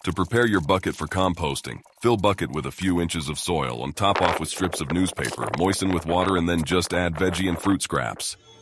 To prepare your bucket for composting, fill bucket with a few inches of soil and top off with strips of newspaper, moisten with water and then just add veggie and fruit scraps.